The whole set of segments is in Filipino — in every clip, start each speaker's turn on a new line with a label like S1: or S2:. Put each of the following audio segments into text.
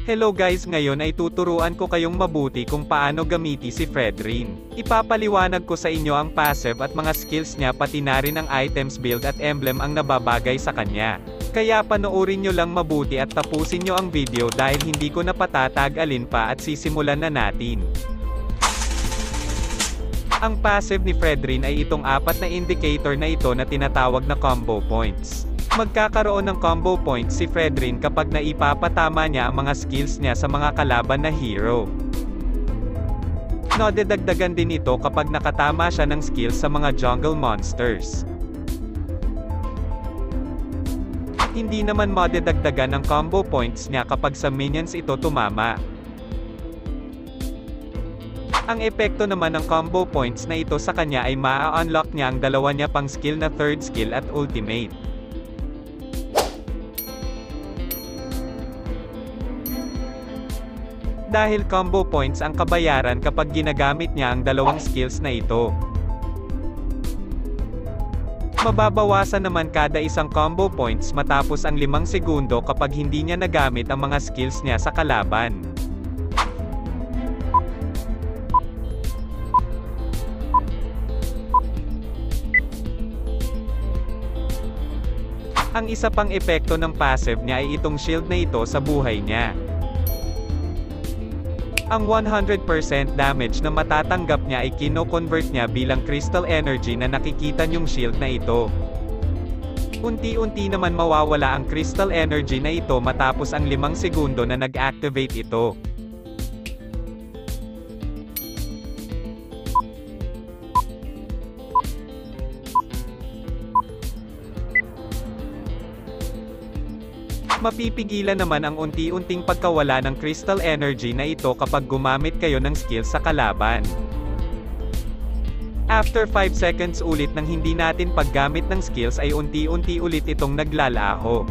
S1: Hello guys, ngayon ay tuturuan ko kayong mabuti kung paano gamiti si Fredrin. Ipapaliwanag ko sa inyo ang passive at mga skills niya, pati na rin ang items, build at emblem ang nababagay sa kanya. Kaya panoorin nyo lang mabuti at tapusin nyo ang video dahil hindi ko napatatag-alin pa at sisimulan na natin. Ang passive ni Fredrin ay itong apat na indicator na ito na tinatawag na combo points. Magkakaroon ng combo points si Fredrin kapag naipapatama niya ang mga skills niya sa mga kalaban na hero. Nadadagdagan din ito kapag nakatama siya ng skills sa mga jungle monsters. Hindi naman madadagdagan ng combo points niya kapag sa minions ito tumama. Ang epekto naman ng combo points na ito sa kanya ay maa-unlock niya ang dalawa niya pang skill na third skill at ultimate. Dahil combo points ang kabayaran kapag ginagamit niya ang dalawang skills na ito. Mababawasan naman kada isang combo points matapos ang 5 segundo kapag hindi niya nagamit ang mga skills niya sa kalaban. Ang isa pang epekto ng passive niya ay itong shield na ito sa buhay niya. Ang 100% damage na matatanggap niya ay kino-convert niya bilang crystal energy na nakikita niyong shield na ito. Unti-unti naman mawawala ang crystal energy na ito matapos ang 5 segundo na nag-activate ito. Mapipigilan naman ang unti-unting pagkawala ng crystal energy na ito kapag gumamit kayo ng skills sa kalaban. After 5 seconds ulit ng hindi natin paggamit ng skills ay unti-unti ulit itong naglalaho.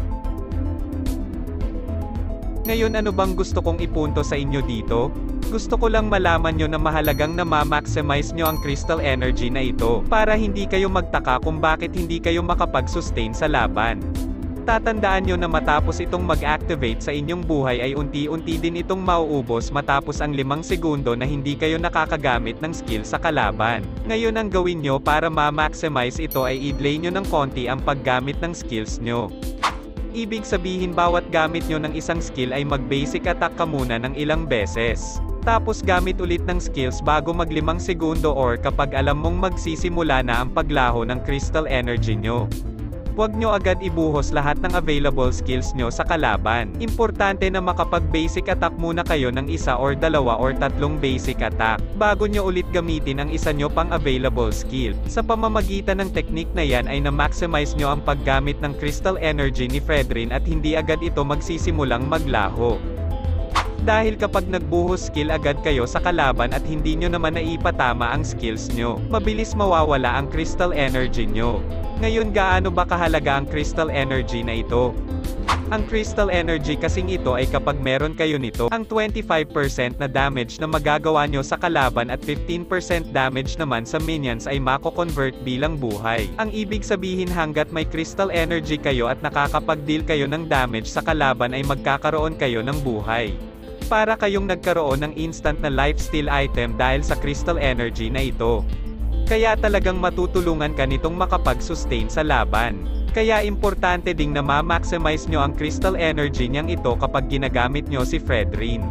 S1: Ngayon, ano bang gusto kong ipunto sa inyo dito? Gusto ko lang malaman nyo na mahalagang na ma-maximize nyo ang crystal energy na ito, para hindi kayo magtaka kung bakit hindi kayo makapag-sustain sa laban. Tatandaan nyo na matapos itong mag-activate sa inyong buhay ay unti-unti din itong mauubos matapos ang 5 segundo na hindi kayo nakakagamit ng skill sa kalaban. Ngayon, ang gawin nyo para ma-maximize ito ay i-delay nyo ng konti ang paggamit ng skills nyo. Ibig sabihin, bawat gamit nyo ng isang skill ay mag-basic attack ka muna ng ilang beses. Tapos gamit ulit ng skills bago mag 5 segundo or kapag alam mong magsisimula na ang paglaho ng crystal energy nyo. Huwag nyo agad ibuhos lahat ng available skills nyo sa kalaban. Importante na makapag-basic attack muna kayo ng 1 or 2 or 3 basic attack, bago nyo ulit gamitin ang isa nyo pang available skill. Sa pamamagitan ng technique na yan ay na-maximize nyo ang paggamit ng crystal energy ni Fredrin at hindi agad ito magsisimulang maglaho. Dahil kapag nagbuhos skill agad kayo sa kalaban at hindi nyo naman naipatama ang skills nyo, mabilis mawawala ang crystal energy nyo. Ngayon, gaano ba kahalaga ang crystal energy na ito? Ang crystal energy kasing ito ay kapag meron kayo nito, ang 25% na damage na magagawa nyo sa kalaban at 15% damage naman sa minions ay mako-convert bilang buhay. Ang ibig sabihin, hanggat may crystal energy kayo at nakakapag-deal kayo ng damage sa kalaban ay magkakaroon kayo ng buhay. Para kayong nagkaroon ng instant na lifesteal item dahil sa crystal energy na ito. Kaya talagang matutulungan ka nitong makapag-sustain sa laban. Kaya importante ding na ma-maximize nyo ang crystal energy niyang ito kapag ginagamit nyo si Fredrin.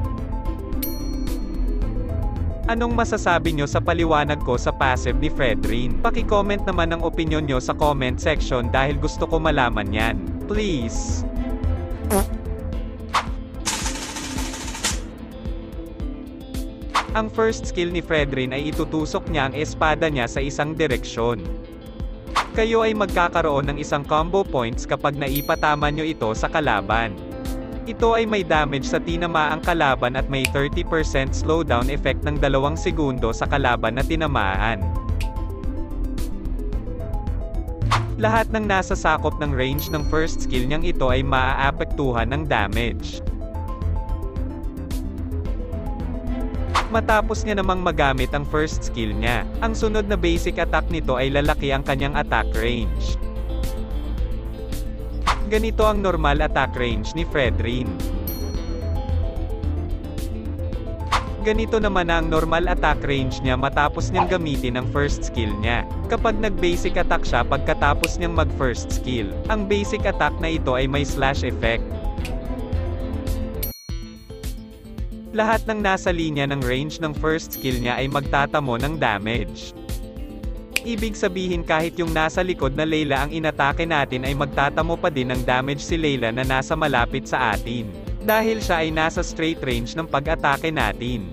S1: Anong masasabi nyo sa paliwanag ko sa passive ni Fredrin? Paki-comment naman ang opinion nyo sa comment section dahil gusto ko malaman yan. Please! Ang first skill ni Fredrin ay itutusok niya ang espada niya sa isang direksyon. Kayo ay magkakaroon ng isang combo points kapag naipatama nyo ito sa kalaban. Ito ay may damage sa tinamaang kalaban at may 30% slowdown effect ng 2 segundo sa kalaban na tinamaan. Lahat ng nasa sakop ng range ng first skill niyang ito ay maaapektuhan ng damage. Matapos niya namang magamit ang first skill niya, ang sunod na basic attack nito ay lalaki ang kanyang attack range. Ganito ang normal attack range ni Fredrin. Ganito naman ang normal attack range niya matapos niyang gamitin ang first skill niya. Kapag nag-basic attack siya pagkatapos niyang mag-first skill. Ang basic attack na ito ay may slash effect. Lahat ng nasa linya ng range ng first skill niya ay magtatamo ng damage. Ibig sabihin kahit yung nasa likod na Layla ang inatake natin ay magtatamo pa din ng damage si Layla na nasa malapit sa atin. Dahil siya ay nasa straight range ng pag-atake natin.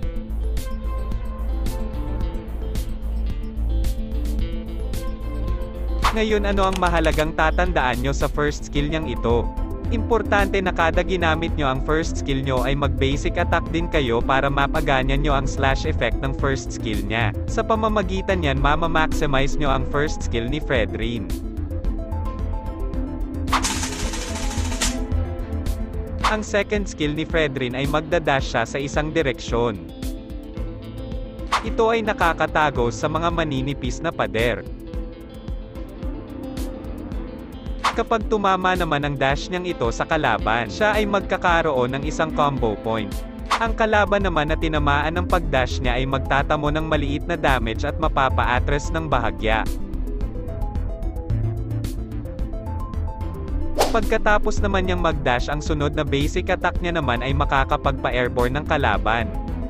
S1: Ngayon ano ang mahalagang tatandaan nyo sa first skill niyang ito? Importante na kada ginamit nyo ang first skill nyo ay mag-basic attack din kayo para mapaganyan nyo ang slash effect ng first skill niya. Sa pamamagitan yan mama-maximize nyo ang first skill ni Fredrin. Ang second skill ni Fredrin ay magdadash siya sa isang direksyon. Ito ay nakakatago sa mga maninipis na pader. Kapag tumama naman ang dash niyang ito sa kalaban, siya ay magkakaroon ng isang combo point. Ang kalaban naman na tinamaan ng pagdash niya ay magtatamo ng maliit na damage at mapapa-atras ng bahagya. Pagkatapos naman niyang mag-dash ang sunod na basic attack niya naman ay makakapagpa-airborne ng kalaban.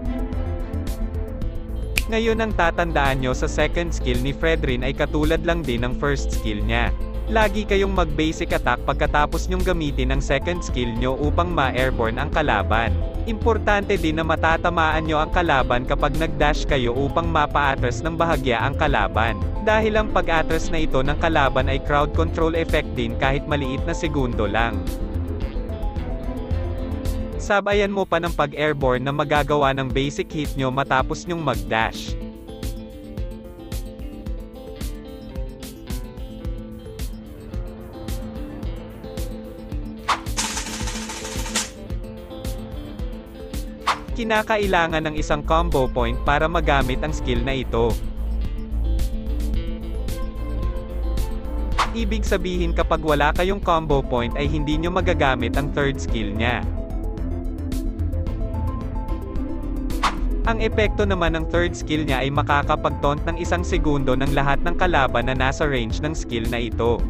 S1: Ngayon ang tatandaan nyo sa second skill ni Fredrin ay katulad lang din ng first skill niya. Lagi kayong mag-basic attack pagkatapos nyong gamitin ang second skill nyo upang ma-airborne ang kalaban. Importante din na matatamaan nyo ang kalaban kapag nag-dash kayo upang mapa-atras ng bahagya ang kalaban. Dahil ang pag-atras na ito ng kalaban ay crowd control effect din kahit maliit na segundo lang. Sabayan mo pa ng pag-airborne na magagawa ng basic hit nyo matapos nyong mag-dash. Kinakailangan ng isang combo point para magamit ang skill na ito. Ibig sabihin kapag wala kayong combo point ay hindi nyo magagamit ang third skill niya. Ang epekto naman ng third skill niya ay makakapag-taunt ng 1 segundo ng lahat ng kalaban na nasa range ng skill na ito.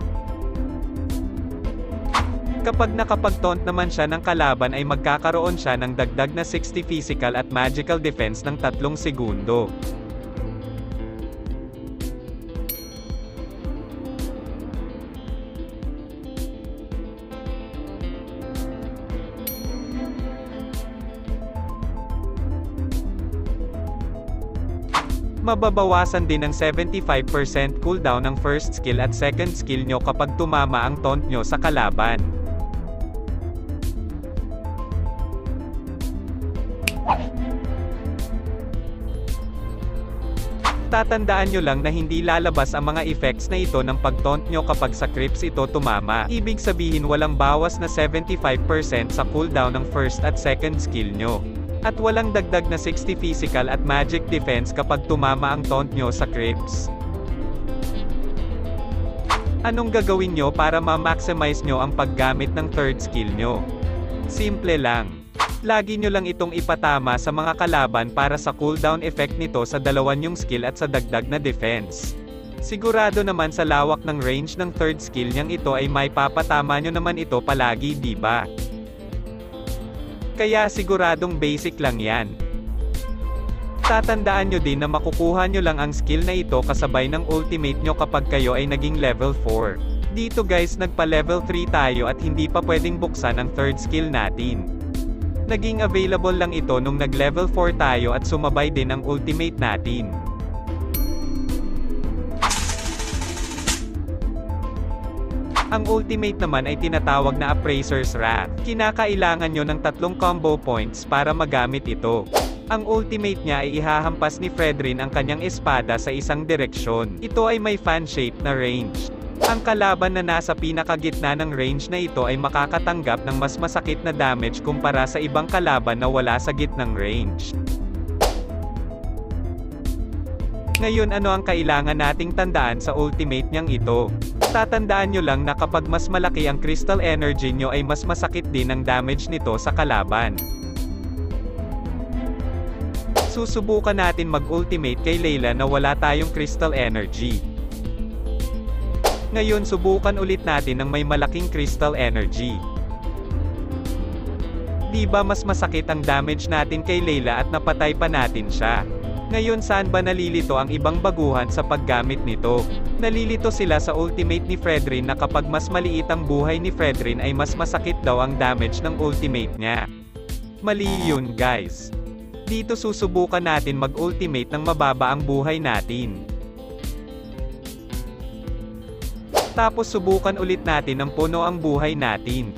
S1: Kapag nakapag-taunt naman siya ng kalaban ay magkakaroon siya ng dagdag na 60 physical at magical defense ng 3 segundo. Mababawasan din ng 75% cooldown ng first skill at second skill nyo kapag tumama ang taunt nyo sa kalaban. Tatandaan nyo lang na hindi lalabas ang mga effects na ito ng pag-taunt nyo kapag sa creeps ito tumama. Ibig sabihin walang bawas na 75% sa cooldown ng first at second skill nyo. At walang dagdag na 60 physical at magic defense kapag tumama ang taunt nyo sa creeps. Anong gagawin nyo para ma-maximize nyo ang paggamit ng third skill nyo? Simple lang. Lagi nyo lang itong ipatama sa mga kalaban para sa cooldown effect nito sa dalawan yung skill at sa dagdag na defense. Sigurado naman sa lawak ng range ng third skill niyang ito ay may papatama nyo naman ito palagi, diba? Kaya siguradong basic lang yan. Tatandaan nyo din na makukuha nyo lang ang skill na ito kasabay ng ultimate nyo kapag kayo ay naging level 4. Dito guys nagpa level 3 tayo at hindi pa pwedeng buksan ang third skill natin. Naging available lang ito nung nag-level 4 tayo at sumabay din ang ultimate natin. Ang ultimate naman ay tinatawag na Appraiser's Wrath. Kinakailangan nyo ng 3 combo points para magamit ito. Ang ultimate niya ay ihahampas ni Fredrin ang kanyang espada sa isang direksyon. Ito ay may fan shape na range. Ang kalaban na nasa pinakagitna ng range na ito ay makakatanggap ng mas masakit na damage kumpara sa ibang kalaban na wala sa gitnang range. Ngayon ano ang kailangan nating tandaan sa ultimate niyang ito? Tatandaan nyo lang na kapag mas malaki ang crystal energy nyo ay mas masakit din ang damage nito sa kalaban. Susubukan natin mag-ultimate kay Layla na wala tayong crystal energy. Ngayon subukan ulit natin ng may malaking crystal energy. Di ba mas masakit ang damage natin kay Layla at napatay pa natin siya? Ngayon saan ba nalilito ang ibang baguhan sa paggamit nito? Nalilito sila sa ultimate ni Fredrin na kapag mas maliit ang buhay ni Fredrin ay mas masakit daw ang damage ng ultimate niya. Mali yun guys. Dito susubukan natin mag-ultimate ng mababa ang buhay natin. Tapos subukan ulit natin ng puno ang buhay natin.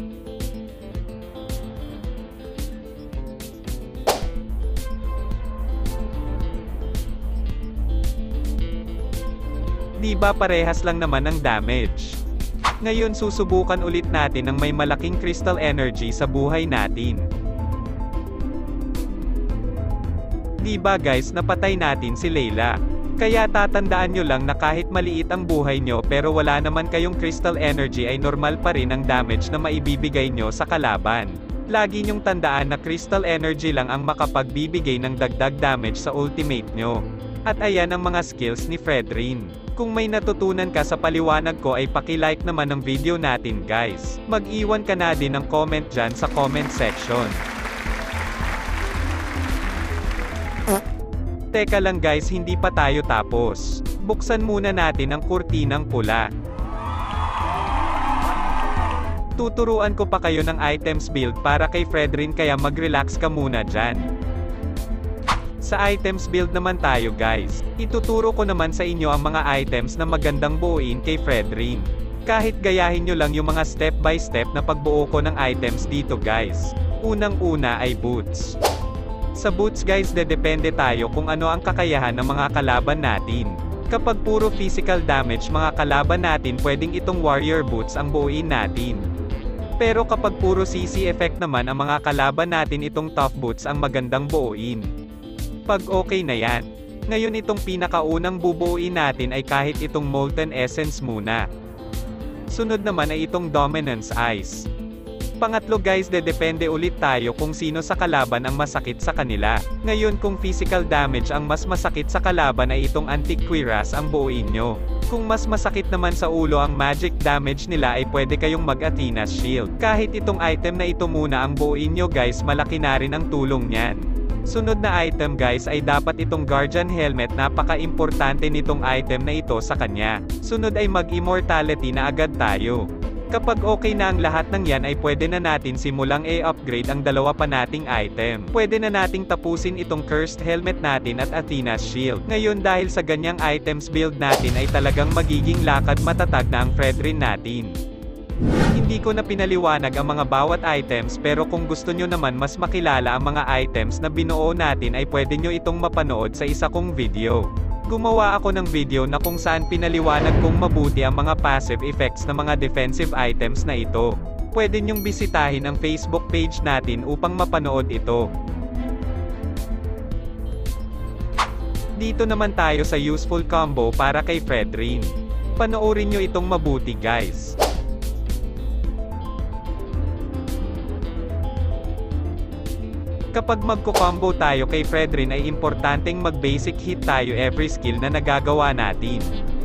S1: Di ba parehas lang naman ang damage? Ngayon susubukan ulit natin ng may malaking crystal energy sa buhay natin. Di ba guys napatay natin si Layla? Kaya tatandaan nyo lang na kahit maliit ang buhay nyo pero wala naman kayong crystal energy ay normal pa rin ang damage na maibibigay nyo sa kalaban. Lagi nyong tandaan na crystal energy lang ang makapagbibigay ng dagdag damage sa ultimate nyo. At ayan ang mga skills ni Fredrin. Kung may natutunan ka sa paliwanag ko ay paki-like naman ng video natin guys. Mag-iwan ka na din ng comment dyan sa comment section. Teka lang guys, hindi pa tayo tapos. Buksan muna natin ang kurtinang pula. Tuturuan ko pa kayo ng items build para kay Fredrin kaya mag-relax ka muna dyan. Sa items build naman tayo guys. Ituturo ko naman sa inyo ang mga items na magandang buuin kay Fredrin. Kahit gayahin nyo lang yung mga step by step na pagbuo ko ng items dito guys. Unang-una ay boots. Sa boots guys depende tayo kung ano ang kakayahan ng mga kalaban natin. Kapag puro physical damage mga kalaban natin pwedeng itong warrior boots ang buuin natin. Pero kapag puro CC effect naman ang mga kalaban natin itong tough boots ang magandang buuin. Pag okay na yan. Ngayon itong pinakaunang bubuuin natin ay kahit itong Molten Essence muna. Sunod naman ay itong Dominance Ice. Pangatlo guys depende ulit tayo kung sino sa kalaban ang masakit sa kanila. Ngayon kung physical damage ang mas masakit sa kalaban ay itong Antiquiras ang buuin nyo. Kung mas masakit naman sa ulo ang magic damage nila ay pwede kayong mag-Athena's Shield. Kahit itong item na ito muna ang buuin nyo guys malaki na rin ang tulong niyan. Sunod na item guys ay dapat itong Guardian Helmet, napaka-importante nitong item na ito sa kanya. Sunod ay mag-immortality na agad tayo. Kapag okay na ang lahat ng yan ay pwede na natin simulang i-upgrade ang dalawa pa nating item. Pwede na nating tapusin itong Cursed Helmet natin at Athena's Shield. Ngayon dahil sa ganyang items build natin ay talagang magiging lakad matatag na ang Fredrin natin. Hindi ko na pinaliwanag ang mga bawat items pero kung gusto nyo naman mas makilala ang mga items na binuo natin ay pwede nyo itong mapanood sa isa kong video. Gumawa ako ng video na kung saan pinaliwanag kong mabuti ang mga passive effects ng mga defensive items na ito. Pwede nyong bisitahin ang Facebook page natin upang mapanood ito. Dito naman tayo sa useful combo para kay Fredrin. Panoorin nyo itong mabuti guys. Kapag magko-combo tayo kay Fredrin ay importanteng mag-basic hit tayo every skill na nagagawa natin.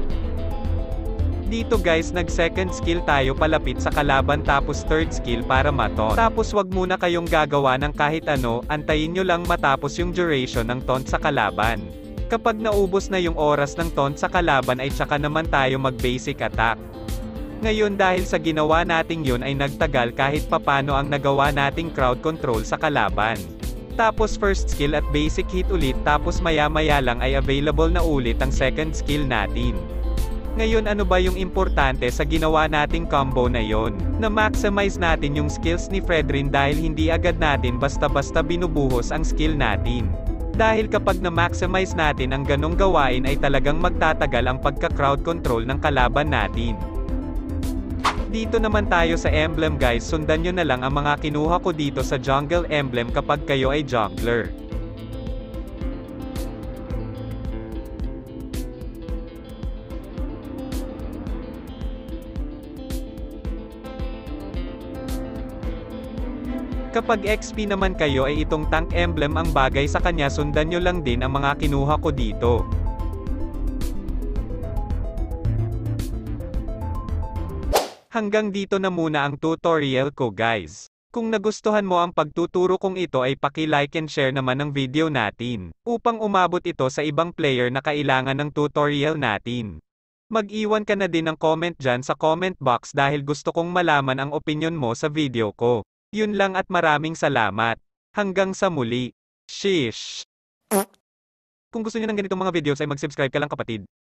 S1: Dito guys nag-second skill tayo palapit sa kalaban tapos third skill para ma-taunt. Tapos wag muna kayong gagawa ng kahit ano, antayin nyo lang matapos yung duration ng taunt sa kalaban. Kapag naubos na yung oras ng taunt sa kalaban ay tsaka naman tayo mag-basic attack. Ngayon dahil sa ginawa nating yun ay nagtagal kahit papano ang nagawa nating crowd control sa kalaban. Tapos first skill at basic hit ulit tapos maya-maya lang ay available na ulit ang second skill natin. Ngayon ano ba yung importante sa ginawa nating combo na yon? Na-maximize natin yung skills ni Fredrin dahil hindi agad natin basta-basta binubuhos ang skill natin. Dahil kapag na-maximize natin ang ganong gawain ay talagang magtatagal ang pagka-crowd control ng kalaban natin. Dito naman tayo sa emblem guys, sundan nyo na lang ang mga kinuha ko dito sa jungle emblem kapag kayo ay jungler. Kapag XP naman kayo ay itong tank emblem ang bagay sa kanya, sundan nyo lang din ang mga kinuha ko dito. Hanggang dito na muna ang tutorial ko guys. Kung nagustuhan mo ang pagtuturo kong ito ay paki-like and share naman ang video natin, upang umabot ito sa ibang player na kailangan ng tutorial natin. Mag-iwan ka na din ng comment dyan sa comment box dahil gusto kong malaman ang opinion mo sa video ko. Yun lang at maraming salamat. Hanggang sa muli. Sheesh! Kung gusto niyo ng ganitong mga videos ay mag-subscribe ka lang kapatid.